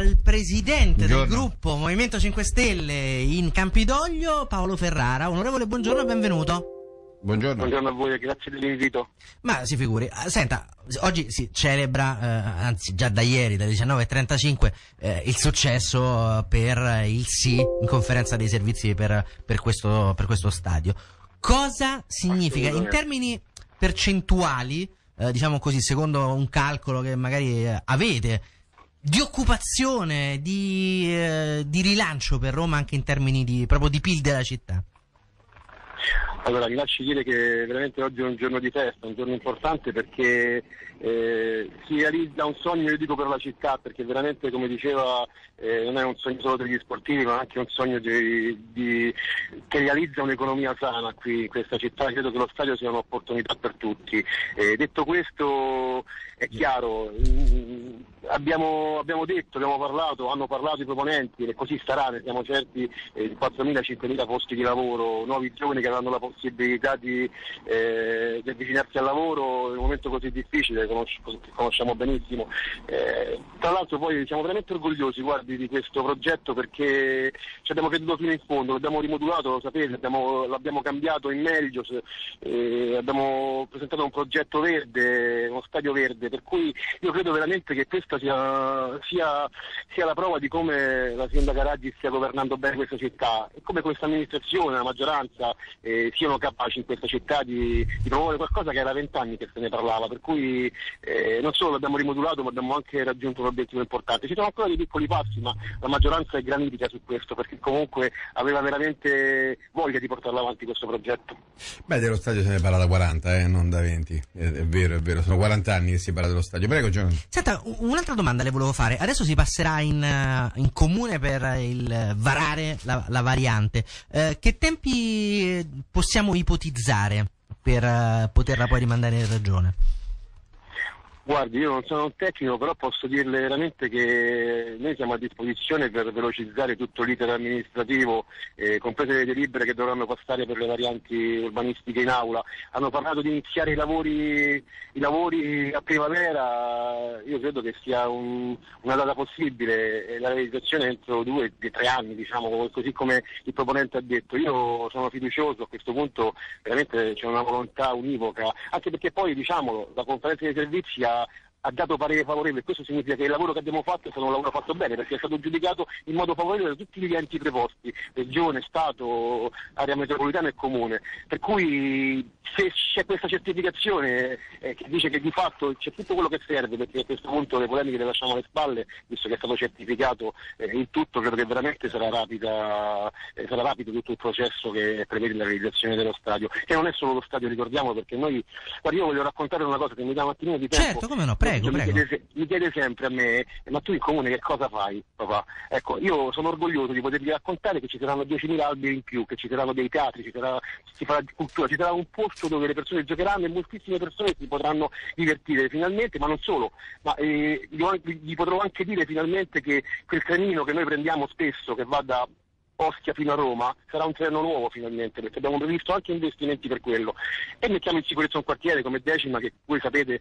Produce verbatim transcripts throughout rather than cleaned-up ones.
al presidente Buongiorno. del gruppo Movimento cinque Stelle in Campidoglio, Paolo Ferrara. Onorevole, buongiorno e benvenuto. Buongiorno. Buongiorno a voi, grazie dell'invito. Ma si figuri, senta, oggi si celebra, eh, anzi già da ieri, dalle diciannove e trentacinque, eh, il successo per il sì in conferenza dei servizi per, per, questo, per questo stadio. Cosa significa in termini percentuali, eh, diciamo così, secondo un calcolo che magari eh, avete, di occupazione, di, eh, di rilancio per Roma anche in termini di, proprio di P I L della città? Allora, mi lasci dire che veramente oggi è un giorno di festa, un giorno importante perché eh, si realizza un sogno, io dico per la città, perché veramente, come diceva, eh, non è un sogno solo degli sportivi, ma anche un sogno di, di, che realizza un'economia sana qui in questa città. Credo che lo stadio sia un'opportunità per tutti. Eh, detto questo, è chiaro, mh, abbiamo, abbiamo detto, abbiamo parlato, hanno parlato i proponenti e così sarà, ne siamo certi, eh, quattromila cinquemila posti di lavoro, nuovi giovani che avranno la possibilità di, eh, di avvicinarsi al lavoro in un momento così difficile, conosci- che conosciamo benissimo. Eh, tra l'altro poi siamo veramente orgogliosi, guardi, di questo progetto perché ci abbiamo creduto fino in fondo, l'abbiamo rimodulato, lo sapete, abbiamo, l'abbiamo cambiato in meglio, eh, abbiamo presentato un progetto verde, uno stadio verde, per cui io credo veramente che questa sia, sia, sia la prova di come la sindaca Raggi stia governando bene questa città e come questa amministrazione, la maggioranza eh, siano capaci in questa città di, di promuovere qualcosa che era vent'anni che se ne parlava, per cui eh, non solo l'abbiamo rimodulato ma abbiamo anche raggiunto un obiettivo importante. Ci sono ancora dei piccoli passi, ma la maggioranza è granitica su questo perché comunque aveva veramente voglia di portarlo avanti questo progetto. Beh, dello stadio se ne parla da quaranta, eh, non da venti, è, è vero, è vero, sono quaranta anni che si parla dello stadio. Prego, Giovanni. Senta, un'altra domanda le volevo fare. Adesso si passerà in, in comune per il varare la, la variante. Eh, che tempi possiamo ipotizzare per uh, poterla poi rimandare in regione? Guardi, io non sono un tecnico, però posso dirle veramente che noi siamo a disposizione per velocizzare tutto l'iter amministrativo, eh, comprese le delibere che dovranno passare per le varianti urbanistiche in aula. Hanno parlato di iniziare i lavori, i lavori a primavera, io credo che sia un, una data possibile, e la realizzazione entro due, tre anni, diciamo, così come il proponente ha detto. Io sono fiducioso, a questo punto veramente c'è una volontà univoca, anche perché poi, diciamolo, la conferenza dei servizi ha ha dato parere favorevole, questo significa che il lavoro che abbiamo fatto è stato un lavoro fatto bene perché è stato giudicato in modo favorevole da tutti gli enti preposti, regione, Stato, area metropolitana e comune, per cui se c'è questa certificazione eh, che dice che di fatto c'è tutto quello che serve, perché a questo punto le polemiche le lasciamo alle spalle, visto che è stato certificato eh, in tutto, credo che veramente sarà rapida eh, sarà rapido tutto il processo che prevede la realizzazione dello stadio, che non è solo lo stadio, ricordiamolo, perché noi, guarda, io voglio raccontare una cosa che mi dà un attimino di tempo. Certo, come no, prego. Prego, mi, prego. chiede, mi chiede sempre a me, ma tu in comune che cosa fai, papà? Ecco, io sono orgoglioso di potervi raccontare che ci saranno diecimila alberi in più, che ci saranno dei teatri, ci sarà, si farà cultura, ci sarà un posto dove le persone giocheranno e moltissime persone si potranno divertire finalmente, ma non solo, ma eh, gli potrò anche dire finalmente che quel trenino che noi prendiamo spesso, che va da Ostia fino a Roma, sarà un treno nuovo finalmente, perché abbiamo previsto anche investimenti per quello, e mettiamo in sicurezza un quartiere come Decima che voi sapete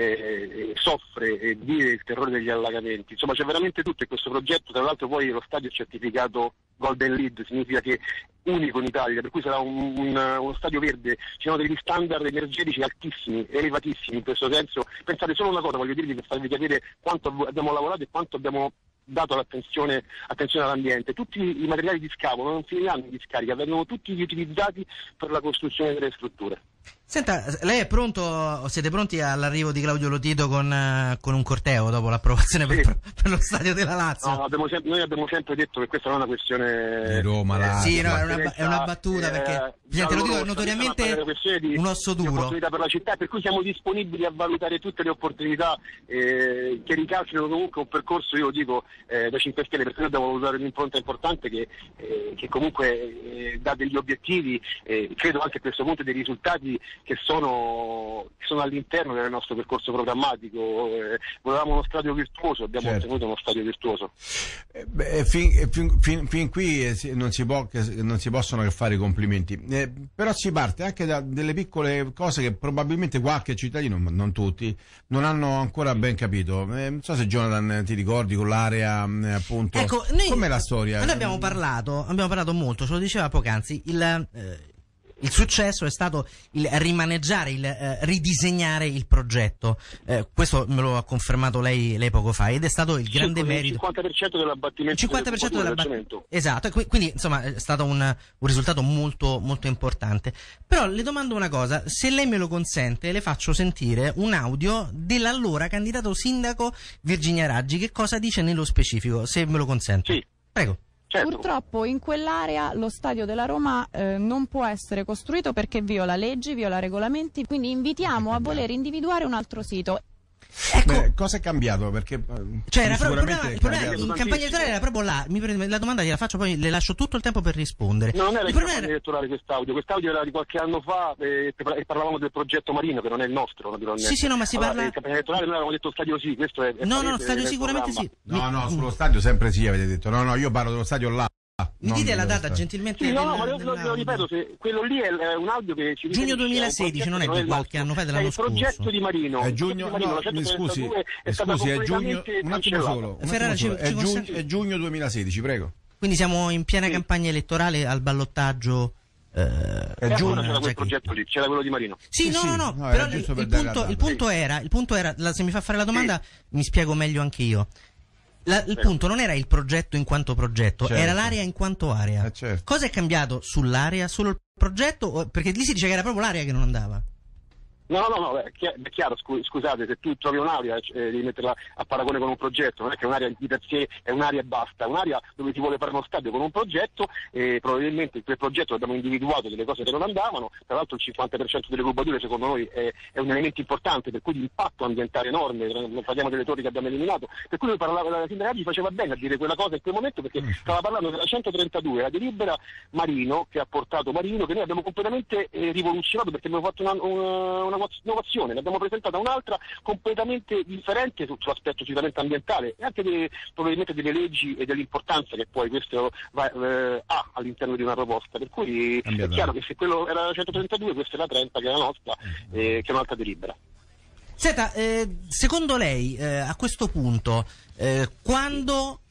eh, soffre e vive il terrore degli allagamenti. Insomma, c'è veramente tutto in questo progetto. Tra l'altro poi lo stadio è certificato Golden Lead, significa che unico in Italia, per cui sarà un, un, uno stadio verde. Ci sono degli standard energetici altissimi, elevatissimi in questo senso. Pensate solo una cosa, voglio dirvi, per farvi capire quanto abbiamo lavorato e quanto abbiamo dato l'attenzione attenzione all'ambiente. Tutti i materiali di scavo non finiranno in discarica, vengono tutti riutilizzati per la costruzione delle strutture. Senta, lei è pronto, siete pronti all'arrivo di Claudio Lotito con, uh, con un corteo dopo l'approvazione sì. per, per lo stadio della Lazio? No, abbiamo sempre, noi abbiamo sempre detto che questa non è una questione di Roma, Lazio. Sì, no, è una, è una battuta eh, perché Presidente Lotito è notoriamente di, un osso duro. Di opportunità per la città, per cui siamo disponibili a valutare tutte le opportunità eh, che ricalcino comunque un percorso, io lo dico, eh, da cinque Stelle, perché noi dobbiamo valutare un'impronta importante che, eh, che comunque eh, dà degli obiettivi, eh, credo anche a questo punto dei risultati stadi che sono, che sono all'interno del nostro percorso programmatico. Eh, volevamo uno stadio virtuoso, abbiamo certo. ottenuto uno stadio virtuoso. Eh, beh, fin, fin, fin, fin qui eh, non, si può, che, non si possono che fare i complimenti, eh, però si parte anche da delle piccole cose che probabilmente qualche cittadino, non tutti, non hanno ancora ben capito. Eh, non so se Jonathan ti ricordi con l'area eh, appunto, ecco, noi, com'è la storia? Noi abbiamo parlato, abbiamo parlato molto, ce lo diceva poc'anzi, il, eh, il successo è stato il rimaneggiare, il eh, ridisegnare il progetto. Eh, questo me lo ha confermato lei, lei poco fa, ed è stato il grande sì, merito. Il cinquanta per cento dell'abbattimento. Il cinquanta per cento dell'abbattimento. Esatto, e quindi insomma è stato un, un risultato molto molto importante. Però le domando una cosa, se lei me lo consente, le faccio sentire un audio dell'allora candidato sindaco Virginia Raggi, che cosa dice nello specifico, se me lo consente. Sì. Prego. Certo. Purtroppo in quell'area lo stadio della Roma eh, non può essere costruito perché viola leggi, viola regolamenti, quindi invitiamo a voler individuare un altro sito. Ecco, beh, cosa è cambiato? Perché cioè era proprio, il problema, è il problema cambiato. in campagna elettorale era proprio là. Mi prende, la domanda gliela faccio, poi le lascio tutto il tempo per rispondere. No, non era il in problema campagna elettorale quest'audio, quest'audio era di qualche anno fa e, e parlavamo del progetto Marino, che non è il nostro, naturalmente. Sì, sì, no, ma si allora, parla. in campagna elettorale noi avevamo detto stadio sì, questo è. è no, palese, no, stadio è sicuramente sì. No, no, sullo stadio sempre sì, avete detto. No, no, io parlo dello stadio là. Mi dite la data stadio. gentilmente? Sì, no, della, no, ma lo, della... lo ripeto, se quello lì è un audio che ci giugno duemilasedici, non è di qualche anno fa, dell'anno scorso. È il progetto di Marino. È giugno, di Marino, no, mi scusi, è scusi, è giugno, un attimo solo, un Ferrara, attimo solo. ci, È, ci giugno, consente... è giugno duemilasedici, prego. Quindi siamo in piena sì. campagna elettorale al ballottaggio. Eh, è giugno, eh, c'era quel progetto lì, c'era quello di Marino. Sì, sì no, sì, no, no, no, però il, il, punto, il punto era, il punto era, la, se mi fa fare la domanda sì. mi spiego meglio anche io. La, il punto non era il progetto in quanto progetto, certo. era l'area in quanto area. Eh, certo. Cosa è cambiato sull'area? Solo il progetto? Perché lì si dice che era proprio l'area che non andava. No, no, no, è chiaro, scusate, se tu trovi un'area eh, devi metterla a paragone con un progetto, non è che un'area di per sé è un'area e basta, è un'area dove ti vuole fare uno stadio con un progetto e probabilmente in quel progetto abbiamo individuato delle cose che non andavano, tra l'altro il cinquanta per cento delle cubature secondo noi è, è un elemento importante, per cui l'impatto ambientale enorme, non parliamo delle torri che abbiamo eliminato, per cui noi parlava, la sindaca Raggi faceva bene a dire quella cosa in quel momento perché stava parlando della centotrentadue, la delibera Marino, che ha portato Marino, che noi abbiamo completamente eh, rivoluzionato perché abbiamo fatto una, una, una innovazione, ne abbiamo presentata un'altra completamente differente sull'aspetto sicuramente ambientale e anche de, probabilmente delle leggi e dell'importanza che poi questo va, eh, ha all'interno di una proposta, per cui è chiaro che se quello era la centotrentadue questa è la trenta che è la nostra, eh, che è un'altra delibera. Senta, eh, secondo lei eh, a questo punto eh, quando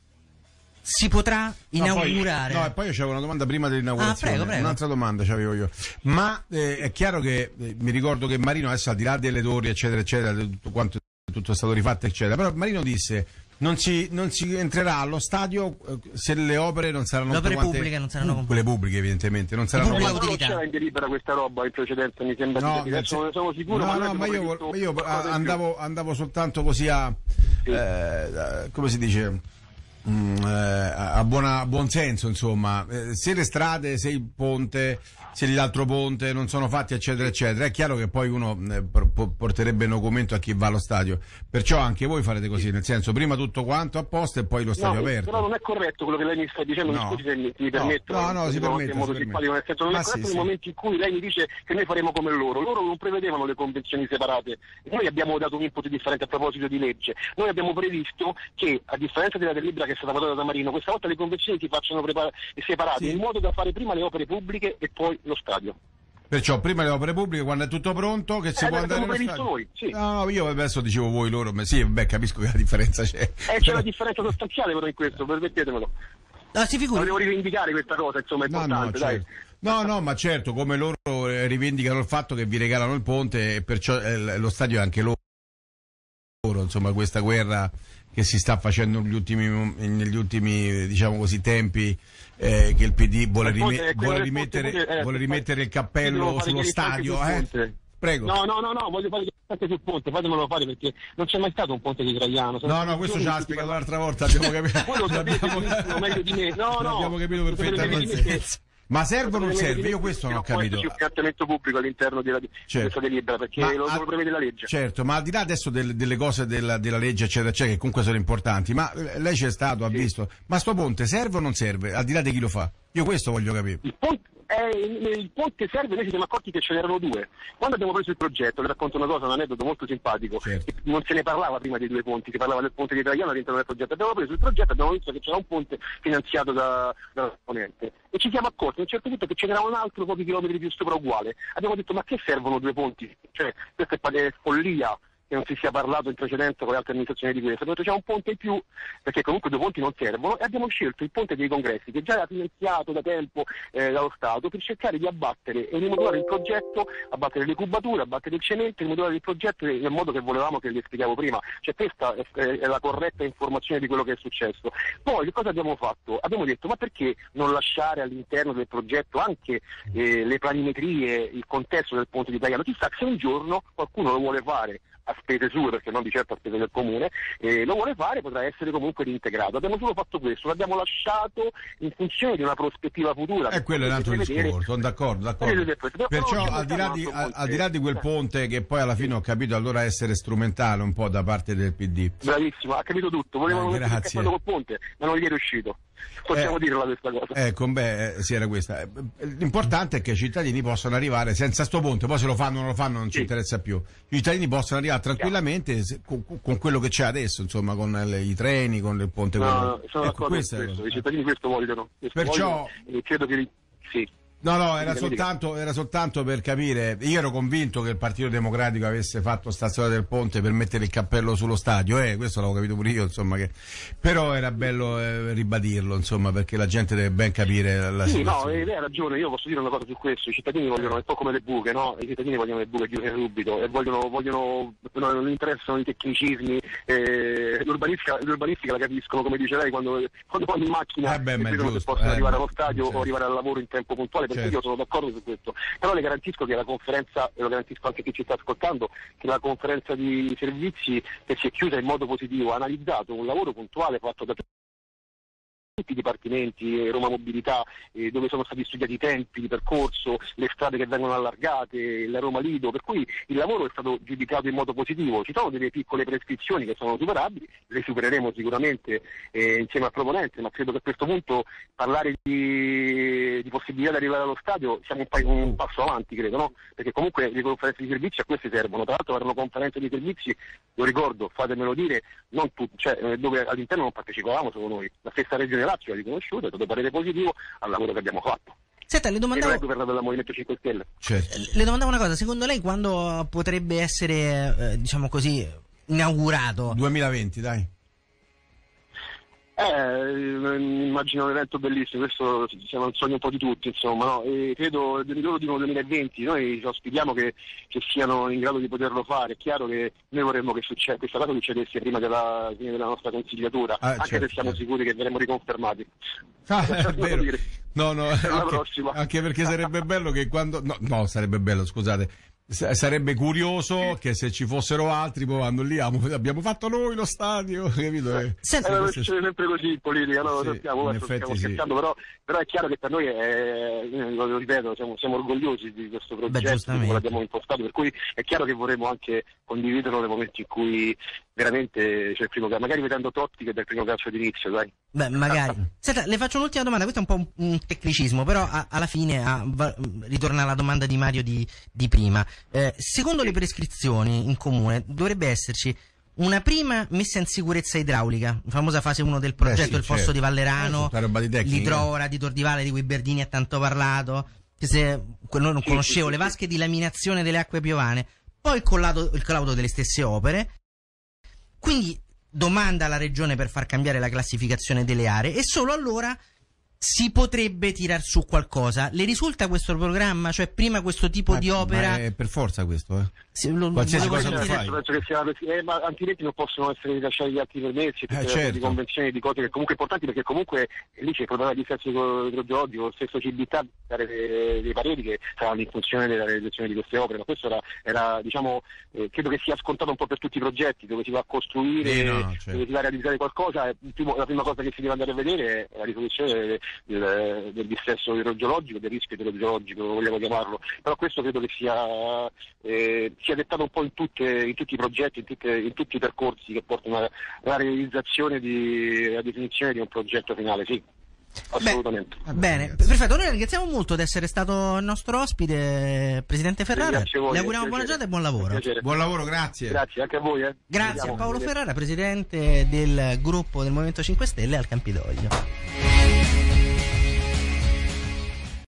si potrà inaugurare? No, poi, no, e poi io c'avevo una domanda prima dell'inaugurazione. Ah, prego, prego. Un'altra domanda c'avevo io. Ma eh, è chiaro che eh, mi ricordo che Marino adesso al di là delle torri, eccetera, eccetera, tutto quanto tutto è stato rifatto, eccetera. Però Marino disse non si, non si entrerà allo stadio eh, se le opere non saranno le opere quante... pubbliche non saranno uh, quelle pubbliche evidentemente non saranno ma quante... non c'era in delibera questa roba in precedenza, mi sembra no, di adesso non ne sono sicuro. No, ma, no, ma io, io andavo, andavo soltanto così a sì. eh, come si dice Mm, eh, a, buona, a buon senso, insomma, eh, se le strade, se il ponte, se l'altro ponte non sono fatti, eccetera, eccetera, è chiaro che poi uno eh, por- porterebbe documento a chi va allo stadio. Perciò anche voi farete così, nel senso, prima tutto quanto a posto e poi lo stadio no, aperto. Però non è corretto quello che lei mi sta dicendo, no. mi scusi se mi, mi permetto. No, no, no si permette. Si permette. Nel senso, non Ma è corretto sì, nel sì. momento in cui lei mi dice che noi faremo come loro. Loro non prevedevano le convenzioni separate. Noi abbiamo dato un input differente a proposito di legge. Noi abbiamo previsto che, a differenza della delibera che è stata votata da Marino, questa volta le convenzioni si facciano prepar- separate, sì. in modo da fare prima le opere pubbliche e poi lo stadio. Perciò prima le opere pubbliche, quando è tutto pronto, che si eh, può andare allo stadio. Noi, sì. No, no, io adesso dicevo voi loro, ma sì, beh, capisco che la differenza c'è. Eh, c'è una differenza sostanziale però in questo, permettetemelo. No, si figuri. Volevo rivendicare questa cosa, insomma, è no, importante, no, dai. certo. No, no, ma certo, come loro rivendicano il fatto che vi regalano il ponte e perciò eh, lo stadio è anche loro, insomma, questa guerra che si sta facendo negli ultimi, negli ultimi diciamo così, tempi, eh, che il P D vuole, rime- vuole, rimettere, ponte, eh, vuole rimettere il cappello sullo stadio. Eh? Prego. No, no, no, no, voglio fare anche sul ponte, fatemelo fare perché non c'è mai stato un ponte di Traiano. No, no, questo ce l'ha spiegato l'altra volta, abbiamo capito. Voi lo sapete benissimo, meglio di me. No, no. Abbiamo capito perfettamente. Ma serve o non serve? Io questo non ho capito. C'è un trattamento pubblico all'interno della, certo. questa delibera perché ma, lo, lo prevede la legge. Certo, ma al di là adesso del, delle cose della, della legge eccetera eccetera che comunque sono importanti, ma lei c'è stato, ha sì. visto, ma sto ponte serve o non serve? Al di là di chi lo fa? Io questo voglio capire. Il ponte, Eh, il ponte serve, noi ci siamo accorti che ce n'erano due. Quando abbiamo preso il progetto, vi racconto una cosa, un aneddoto molto simpatico, certo. Non se ne parlava prima dei due ponti, si parlava del ponte di Traiano all'interno del progetto. Abbiamo preso il progetto e abbiamo visto che c'era un ponte finanziato da, da Ponente e ci siamo accorti a un certo punto che ce n'era un altro pochi chilometri più sopra uguale. Abbiamo detto ma che servono due ponti? Cioè, questa è follia che non si sia parlato in precedenza con le altre amministrazioni di questo, perché c'è un ponte in più, perché comunque due ponti non servono, e abbiamo scelto il ponte dei congressi, che già era finanziato da tempo eh, dallo Stato, per cercare di abbattere e rimodulare il progetto, abbattere le cubature, abbattere il cemento, rimodulare il progetto nel modo che volevamo, che vi spiegavo prima. Cioè questa è, è la corretta informazione di quello che è successo. Poi che cosa abbiamo fatto? Abbiamo detto ma perché non lasciare all'interno del progetto anche eh, le planimetrie, il contesto del ponte di Traiano? Chissà se un giorno qualcuno lo vuole fare a spese sue, perché non di certo a spese del comune, eh, lo vuole fare, potrà essere comunque reintegrato. Abbiamo solo fatto questo, l'abbiamo lasciato in funzione di una prospettiva futura. E quello è un altro discorso, sono d'accordo, d'accordo. Perciò al di, là di, al, al di là di quel ponte che poi alla fine ho capito allora essere strumentale un po' da parte del P D. Bravissimo, ha capito tutto, volevano eh, mettere il col ponte, ma non gli è riuscito. Possiamo eh, dirla questa cosa. Ecco, beh, eh, sì, era questa. L'importante è che i cittadini possano arrivare senza sto ponte, poi se lo fanno o non lo fanno non sì. ci interessa più. I cittadini possono arrivare tranquillamente se, con, con quello che c'è adesso, insomma, con le, i treni, con il ponte. No, quello. no, sono ecco, d'accordo questo, questo. I cittadini questo vogliono. Questo Perciò vogliono, e credo che sì. No, no, era soltanto, era soltanto per capire. Io ero convinto che il Partito Democratico avesse fatto sta storia del ponte per mettere il cappello sullo stadio, eh, questo l'avevo capito pure io, insomma, che però era bello eh, ribadirlo, insomma, perché la gente deve ben capire la sì, situazione. No, lei ha ragione, io posso dire una cosa su questo, i cittadini vogliono, è un po' come le buche, no? I cittadini vogliono le buche chiuse subito e vogliono, vogliono no, non interessano i tecnicismi, eh, l'urbanistica, l'urbanistica la capiscono, come dice lei, quando, quando vanno in macchina eh beh, e vedono se possono eh, arrivare allo stadio certo. o arrivare al lavoro in tempo puntuale. Perché certo. io sono d'accordo su questo, però le garantisco che la conferenza, e lo garantisco anche chi ci sta ascoltando, che la conferenza di servizi che si è chiusa in modo positivo ha analizzato un lavoro puntuale fatto da tutti i dipartimenti, Roma Mobilità, eh, dove sono stati studiati i tempi di percorso, le strade che vengono allargate, la Roma Lido, per cui il lavoro è stato giudicato in modo positivo. Ci sono delle piccole prescrizioni che sono superabili, le supereremo sicuramente eh, insieme al proponente, ma credo che a questo punto parlare di, di possibilità di arrivare allo stadio siamo un, pa- un passo avanti, credo, no? Perché comunque le conferenze di servizi a queste servono. Tra l'altro erano conferenze di servizi, lo ricordo, fatemelo dire, non tutti, cioè, dove all'interno non partecipavamo solo noi, la stessa regione Lazio ha riconosciuto e dato parere positivo al lavoro che abbiamo fatto. Senta, le domandavo... E non è governato dal Movimento cinque Stelle. Certo. Le domandavo una cosa, secondo lei quando potrebbe essere, eh, diciamo così, inaugurato? duemilaventi, dai. Eh, immagino un evento bellissimo, questo siamo un sogno un po' di tutti, insomma, no? E credo, loro dicono duemilaventi, noi auspichiamo che, che siano in grado di poterlo fare. È chiaro che noi vorremmo che succe- questa cosa succedesse prima della fine della nostra consigliatura, ah, anche certo, se siamo certo. sicuri che verremo riconfermati. Ah, è vero. No, no, anche, anche perché sarebbe bello che quando... No, no, sarebbe bello, scusate. Sarebbe curioso che se ci fossero altri poi vanno lì, abbiamo fatto noi lo stadio, capito? Eh, Senti, eh, è sempre così in politica, no? Lo sì, sappiamo, in stiamo scherzando, sì. però, però è chiaro che per noi è, lo ripeto, siamo, siamo orgogliosi di questo progetto, come l'abbiamo impostato, per cui è chiaro che vorremmo anche condividerlo nei momenti in cui veramente c'è il primo calcio, magari vedendo Totti che è del primo calcio d'inizio, dai. Beh, magari. Senta, le faccio un'ultima domanda, questo è un po' un, un tecnicismo, però a, alla fine a, va, ritorna alla domanda di Mario di, di prima. Eh, secondo le prescrizioni in comune dovrebbe esserci una prima messa in sicurezza idraulica, la famosa fase uno del progetto, Beh, sì, il certo. fosso di Vallerano, eh, l'idrovora di Tordivale di cui Berdini ha tanto parlato, che se non sì, conoscevo, sì, le vasche di laminazione delle acque piovane, poi il collaudo, il collaudo delle stesse opere, quindi domanda alla regione per far cambiare la classificazione delle aree e solo allora si potrebbe tirar su qualcosa. Le risulta questo programma? Cioè prima questo tipo ma, di opera... Ma è per forza questo, eh? Sì, lo, qualsiasi lo cosa lo fai. Penso che sia, eh, ma altrimenti non possono essere rilasciati gli altri permessi, eh, certo. di convenzioni, di cose che comunque importanti, perché comunque lì c'è il problema di dissesto idrogeologico, lo stesso C B T A dare dei, dei pareri che saranno in funzione della realizzazione di queste opere, ma questo era, era diciamo, eh, credo che sia scontato un po' per tutti i progetti, dove si va a costruire, eh no, certo. dove si va a realizzare qualcosa, il primo, la prima cosa che si deve andare a vedere è la risoluzione del, del, del dissesto idrogeologico, del rischio idrogeologico, vogliamo chiamarlo, però questo credo che sia, eh, sia dettato un po' in, tutte, in tutti i progetti, in, tutte, in tutti i percorsi che portano alla, alla realizzazione di, alla definizione di un progetto finale, sì. Assolutamente. Beh, bene, ragazzi. Perfetto, noi ringraziamo molto di essere stato il nostro ospite, Presidente Ferrara. Voi, le auguriamo buona giornata e buon lavoro. Buon lavoro, grazie. Grazie anche a voi. Eh. Grazie a Paolo Ferrara, Presidente del gruppo del Movimento cinque Stelle al Campidoglio.